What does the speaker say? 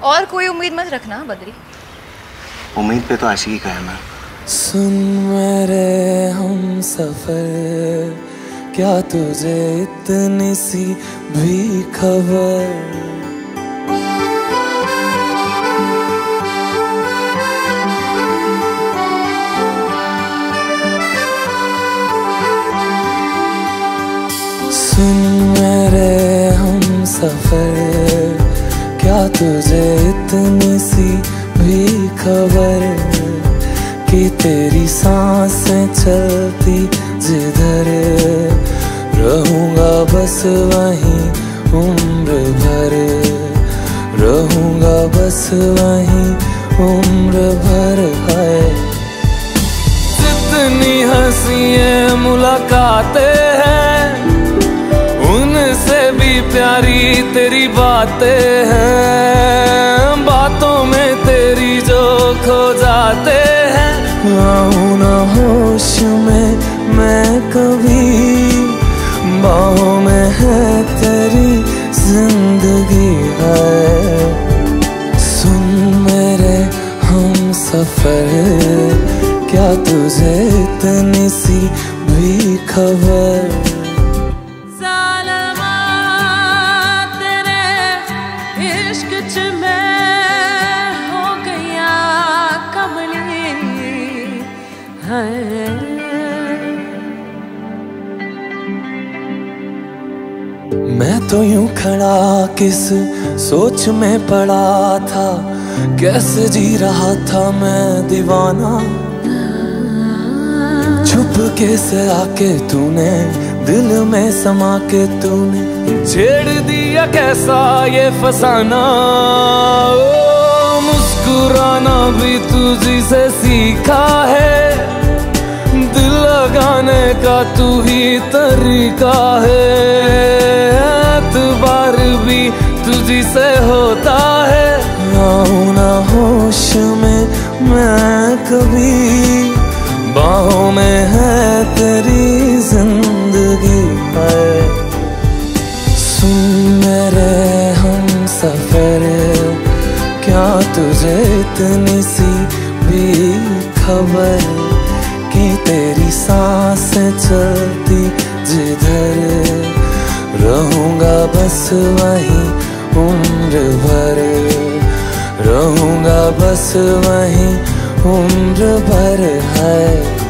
और कोई उम्मीद मत रखना बद्री। उम्मीद पे तो आशिकी का है ना। सुन मेरे हम सफर, क्या तुझे इतनी सी भी खबर? सुन मेरे हम सफर, क्या तुझे इतनी सी भी खबर कि तेरी सांसें चलती जिधर, रहूंगा बस वहीं उम्र भर, रहूंगा बस वहीं उम्र भर। है जितनी हंसियां मुलाकातें हैं, उनसे भी प्यारी तेरी बातें हैं। बातों में तेरी जो खो जाते हैं, आऊं ना होश में मैं कभी, बाहों में है तेरी जिंदगी है। सुन मेरे हम सफर, क्या तुझे इतनी सी भी खबर? मैं तो यूं खड़ा किस सोच में पड़ा था, कैसे जी रहा था मैं दीवाना। छुप के से आके तूने दिल में समा के तूने छेड़ दिया कैसा ये फसाना। ओ मुस्कुराना भी तुझी से सीखा है, दिल लगाने का तू ही तरीका है। एतबार भी तुझी से होता है, आऊं ना होश में मैं कभी, बाहों में है तेरी जिंदगी है। सुन मेरे हम सफर, क्या तुझे इतनी सी भी खबर कि तेरी सांसें चलती जिधर, रहूंगा बस वहीं उम्र भर, रहूंगा बस वहीं उम्र भर। है